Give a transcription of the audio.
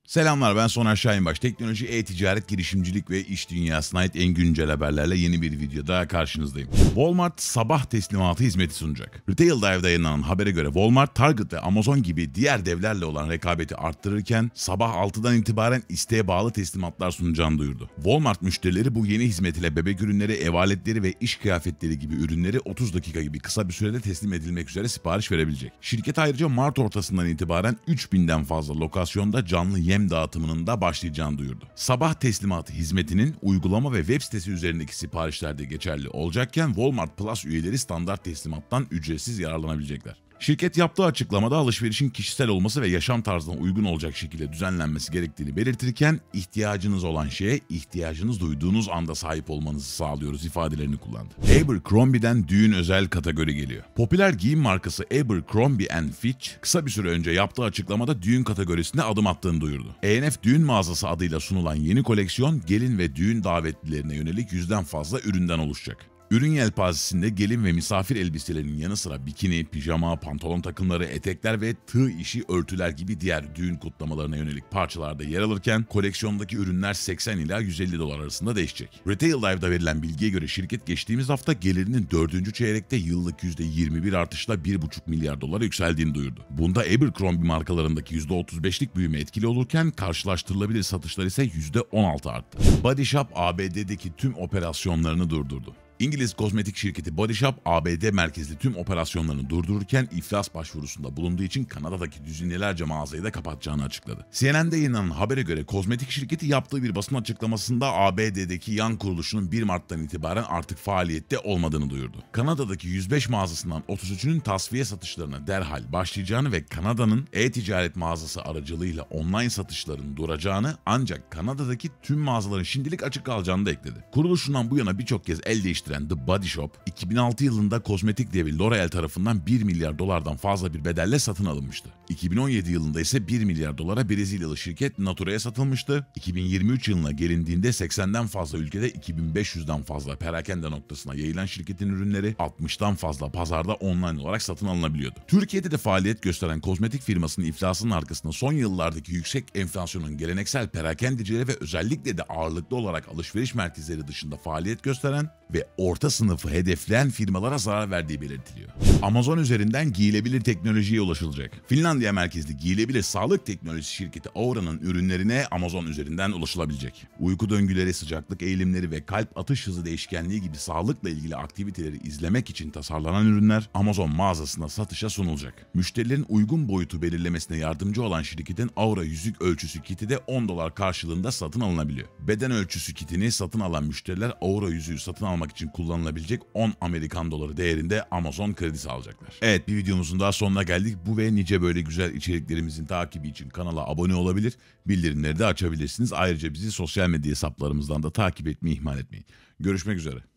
Selamlar, ben Soner Şahinbaş. Teknoloji, e-ticaret, girişimcilik ve iş dünyasına ait en güncel haberlerle yeni bir videoda karşınızdayım. Walmart sabah teslimatı hizmeti sunacak. Retail Dive'da yayınlanan habere göre Walmart, Target ve Amazon gibi diğer devlerle olan rekabeti arttırırken sabah 6'dan itibaren isteğe bağlı teslimatlar sunacağını duyurdu. Walmart müşterileri bu yeni hizmet ile bebek ürünleri, ev aletleri ve iş kıyafetleri gibi ürünleri 30 dakika gibi kısa bir sürede teslim edilmek üzere sipariş verebilecek. Şirket ayrıca Mart ortasından itibaren 3000'den fazla lokasyonda canlı yem dağıtımının da başlayacağını duyurdu. Sabah teslimatı hizmetinin uygulama ve web sitesi üzerindeki siparişlerde geçerli olacakken Walmart Plus üyeleri standart teslimattan ücretsiz yararlanabilecekler. Şirket yaptığı açıklamada alışverişin kişisel olması ve yaşam tarzına uygun olacak şekilde düzenlenmesi gerektiğini belirtirken ihtiyacınız olan şeye ihtiyacınız duyduğunuz anda sahip olmanızı sağlıyoruz ifadelerini kullandı. Abercrombie'den düğün özel kategori geliyor. Popüler giyim markası Abercrombie & Fitch kısa bir süre önce yaptığı açıklamada düğün kategorisine adım attığını duyurdu. ENF Düğün Mağazası adıyla sunulan yeni koleksiyon gelin ve düğün davetlilerine yönelik 100'den fazla üründen oluşacak. Ürün yelpazesinde gelin ve misafir elbiselerinin yanı sıra bikini, pijama, pantolon takımları, etekler ve tığ işi örtüler gibi diğer düğün kutlamalarına yönelik parçalarda yer alırken koleksiyondaki ürünler 80 ila 150 dolar arasında değişecek. Retail Dive'da verilen bilgiye göre şirket geçtiğimiz hafta gelirinin 4. çeyrekte yıllık %21 artışla 1,5 milyar dolara yükseldiğini duyurdu. Bunda Abercrombie markalarındaki %35'lik büyüme etkili olurken karşılaştırılabilir satışlar ise %16 arttı. Body Shop ABD'deki tüm operasyonlarını durdurdu. İngiliz kozmetik şirketi Body Shop, ABD merkezli tüm operasyonlarını durdururken iflas başvurusunda bulunduğu için Kanada'daki düzinelerce mağazayı da kapatacağını açıkladı. CNN'de yayınlanan habere göre kozmetik şirketi yaptığı bir basın açıklamasında ABD'deki yan kuruluşunun 1 Mart'tan itibaren artık faaliyette olmadığını duyurdu. Kanada'daki 105 mağazasından 33'ünün tasfiye satışlarına derhal başlayacağını ve Kanada'nın e-ticaret mağazası aracılığıyla online satışların duracağını ancak Kanada'daki tüm mağazaların şimdilik açık kalacağını da ekledi. Kuruluşundan bu yana birçok kez el değiştiren The Body Shop, 2006 yılında kozmetik devi L'Oreal tarafından 1 milyar dolardan fazla bir bedelle satın alınmıştı. 2017 yılında ise 1 milyar dolara Brezilyalı şirket Natura'ya satılmıştı. 2023 yılına gelindiğinde 80'den fazla ülkede 2500'den fazla perakende noktasına yayılan şirketin ürünleri 60'tan fazla pazarda online olarak satın alınabiliyordu. Türkiye'de de faaliyet gösteren kozmetik firmasının iflasının arkasında son yıllardaki yüksek enflasyonun geleneksel perakendecilere ve özellikle de ağırlıklı olarak alışveriş merkezleri dışında faaliyet gösteren ve orta sınıfı hedefleyen firmalara zarar verdiği belirtiliyor. Amazon üzerinden giyilebilir teknolojiye ulaşılacak. Finlandiya merkezli giyilebilir sağlık teknolojisi şirketi Aura'nın ürünlerine Amazon üzerinden ulaşılabilecek. Uyku döngüleri, sıcaklık eğilimleri ve kalp atış hızı değişkenliği gibi sağlıkla ilgili aktiviteleri izlemek için tasarlanan ürünler Amazon mağazasında satışa sunulacak. Müşterilerin uygun boyutu belirlemesine yardımcı olan şirketin Aura yüzük ölçüsü kiti de $10 karşılığında satın alınabiliyor. Beden ölçüsü kitini satın alan müşteriler Aura yüzüğü satın almak için kullanılabilecek 10 Amerikan doları değerinde Amazon kredisi alacaklar. Evet, bir videomuzun daha sonuna geldik. Bu ve nice böyle güzel içeriklerimizin takibi için kanala abone olabilir, bildirimleri de açabilirsiniz. Ayrıca bizi sosyal medya hesaplarımızdan da takip etmeyi ihmal etmeyin. Görüşmek üzere.